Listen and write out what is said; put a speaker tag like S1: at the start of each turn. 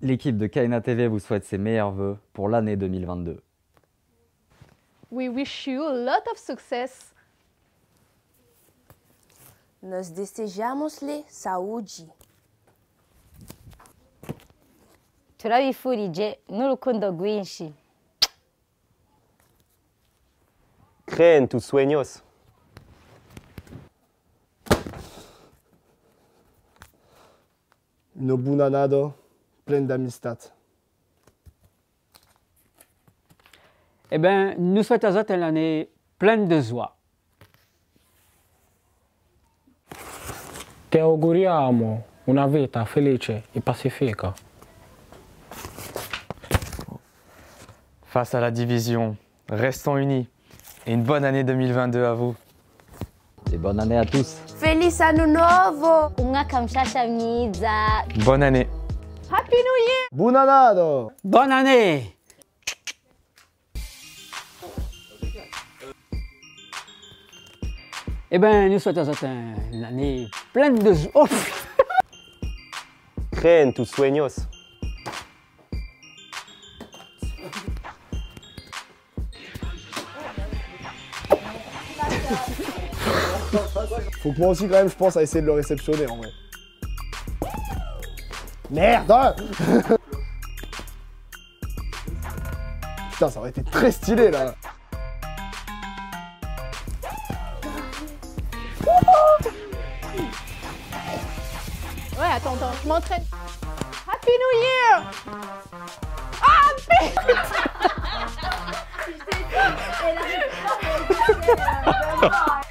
S1: L'équipe de Kaina TV vous souhaite ses meilleurs vœux pour l'année 2022.
S2: We wish you a lot of success.
S3: Nós desejamos-lhe saúde.
S4: turabifurije n'urukundo rwinshi.
S5: Cree en tus sueños.
S6: Une bonne année pleine d'amistad.
S7: Eh bien, nous souhaitons à une année pleine de joie.
S8: Ti auguriamo una vita felice e pacifica.
S9: Face à la division, restons unis et une bonne année 2022 à vous.
S1: Et bonne année à tous.
S3: Feliz Ano Novo!
S4: Umwaka mshasha mwiza.
S9: Bonne année.
S2: Happy New Year!
S6: Buon anno!
S7: Bonne année! Eh bien, nous souhaitons une année pleine de joie. Oh,
S5: Cree en tus sueños.
S6: Faut que moi aussi, quand même, je pense à essayer de le réceptionner en vrai. Merde! Putain, ça aurait été très stylé là!
S2: Ouais, attends, je m'entraîne. Happy New Year! Ah, putain!